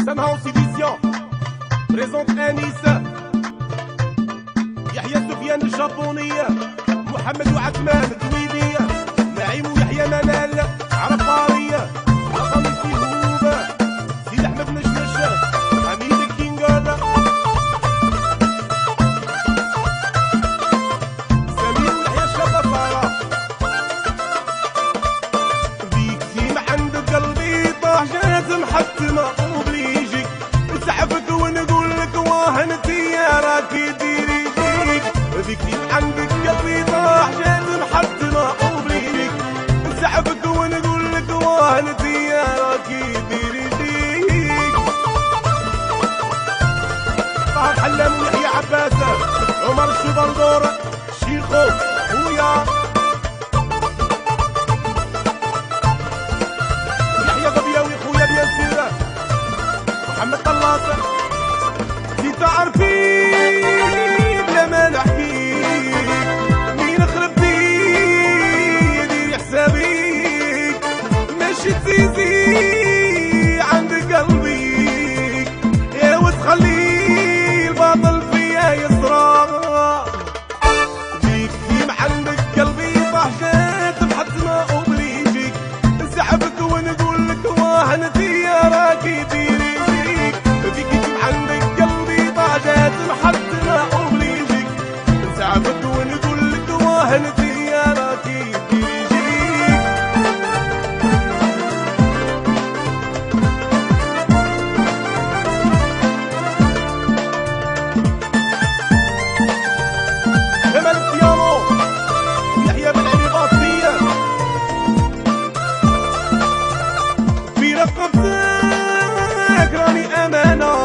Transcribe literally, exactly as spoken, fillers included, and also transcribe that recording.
Sam House Edition présente Anis, يحيى سفيان الجابونية، محمد وعثمان الدويدية، نعيم ويحيى منال عرفارية، الخميسي هوبة، سيد أحمد نشنش، حميد كينغر، سمير ويحيى الشطفارة. فيكتيم عند قلبي طاح جات محتمة وبليجيك، نسحبك ونقول لك واه انتي راكي ديري فيك. فيكتيم عندك قلبي طاح جات محتمة وبليجيك، نسحبك ونقول لك واه انتي راكي ديري فيك. طه حلام ويحيى عباسة، عمر الشبندور، شيخو خويا، محمد طلاس. انتي تعرفين بلا ما نحكيك مين خربتي ديري حسابيك، ماشي تزيزي عند قلبيك يا وتخلي الباطل فيا يصرى. فيكتيم عندك قلبي طاح جات محتمة وبليجيك، نسحبك ونقول لك واه انتي راكي ديري فيك. فيكتيم عندك قلبي طاح جات محتمة وبليجيك، نسحبك ونقول لك واه انتي راكي ديري فيك. جمال البيانو، يحيى بن علي غاصية، في رقبتك راني أمانة،